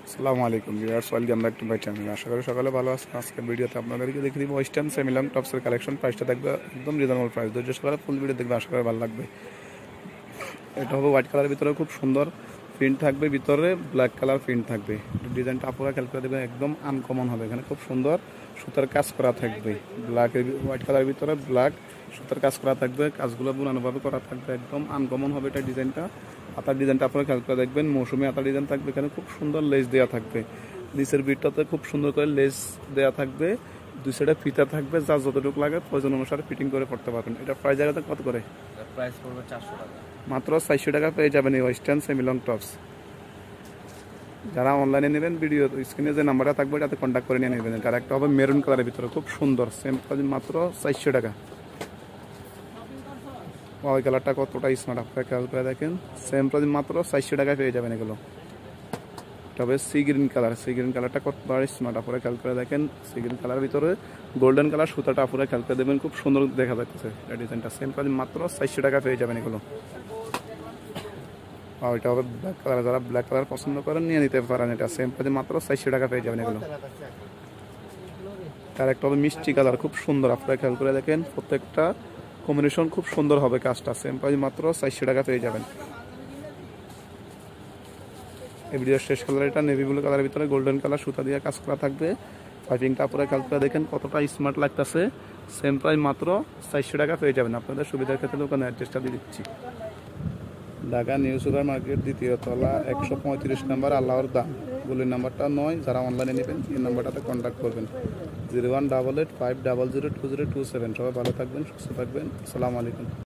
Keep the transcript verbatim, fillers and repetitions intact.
আসসালামু আলাইকুম viewers, welcome back to my channel. আশা করি সকালে ভালো আছেন। আজকের ভিডিওতে আপনাদেরকে দেখিয়ে দিব ওয়েস্টার্ন সেমি লং টপসের কালেকশন। প্রাইসটা দেখবে একদম রিজনেবল প্রাইস। ধৈর্য সকালে ফুল ভিডিও দেখবে, আশা করি ভালো লাগবে। এটা হবে হোয়াইট কালারের ভিতরে খুব সুন্দর প্রিন্ট থাকবে, ভিতরে ব্ল্যাক কালার প্রিন্ট থাকবে। ডিজাইনটা আপনারা খেয়াল করে দেখবেন, একদম আনকমন হবে। এখানে খুব সুন্দর সুতার কাজ করা থাকবে, ব্ল্যাক হোয়াইট কালারের ভিতরে ব্ল্যাক সুতার কাজ করা থাকবে। কাজগুলো বুনানোভাবে করা থাকবে, একদম আনকমন হবে এটা ডিজাইনটা। হাতার ডিজাইনটা আপনারা খেয়াল করে দেখবেন, মৌসুমি হাতার ডিজাইন থাকবে। এখানে খুব সুন্দর লেস দেওয়া থাকবে, নিচের বিটটাতে খুব সুন্দর করে লেস দেওয়া থাকবে। দুই সাইডে ফিতা থাকবে, যার যতটুকু লাগে প্রয়োজন অনুসারে ফিটিং করে পড়তে পারবেন। এটা প্রাইস জায়গাতে কত করে? প্রাইস পড়বে চারশো টাকা। মাত্র চারশো টাকা পেয়ে যাবেন এই ওয়েস্টার্ন সেমি লং টপস। যারা অনলাইনে নেবেন, ভিডিও স্ক্রিনে যে নাম্বারটা থাকবে তাতে কন্ট্যাক্ট করে নিয়ে নেবেন। আর একটা হবে মেরুন কালারের ভিতরে খুব সুন্দর, সেম প্রাইস মাত্র চারশো টাকা। ওই কালারটা কতটা স্মার্ট আপনারা খেয়াল করে দেখেন, সেম প্রাইস মাত্র চারশো টাকায় পেয়ে যাবেন এগুলো। তবে sea green colour, sea green কালারটা কতটা স্মার্ট আপনারা খেয়াল করে দেখেন। সি গ্রিন কালারের ভিতরে গোল্ডেন কালার সুতাটা আপনারা খেয়াল করে দেবেন, খুব সুন্দর দেখা যাচ্ছে ডিজাইনটা। সেম প্রাইস মাত্র চারশো টাকা পেয়ে যাবেন এগুলো। আর এটা হবে ব্ল্যাক কালার, যারা ব্ল্যাক কালার পছন্দ করেন নিয়ে নিতে পারেন। এটা সেম প্রাইস মাত্র চারশো টাকা পেয়ে যাবেন এগুলো। তার একটা হবে মিষ্টি কালার, খুব সুন্দর আপনারা খেয়াল করে দেখেন, প্রত্যেকটা কম্বিনেশন খুব সুন্দর হবে কাজটা। সেম প্রাইস মাত্র চারশো টাকা পেয়ে যাবেন। এই ভিডিওর শেষ কালার এটা নেভি ব্লু কালারের ভিতরে গোল্ডেন কালার সুতা দিয়ে কাজ করা থাকবে। পাইপিংটা আপনারা খেয়াল করে দেখেন কতটা স্মার্ট লাগতেছে। সেম প্রাইস মাত্র চারশো টাকা পেয়ে যাবেন। আপনাদের সুবিধার ক্ষেত্রে দোকানের অ্যাড্রেসটা দিয়ে দিচ্ছি। ঢাকা নিউ সুপার মার্কেট, দ্বিতীয় তলা, একশো পঁয়ত্রিশ নাম্বার, আল্লাহর দাম। গুলির নাম্বারটা নয়, যারা অনলাইনে নেবেন এই নাম্বারটাতে কন্ট্যাক্ট করবেন, zero one double eight five double zero two zero two seven. সবাই ভালো থাকবেন, সুস্থ থাকবেন। আসসালামু আলাইকুম।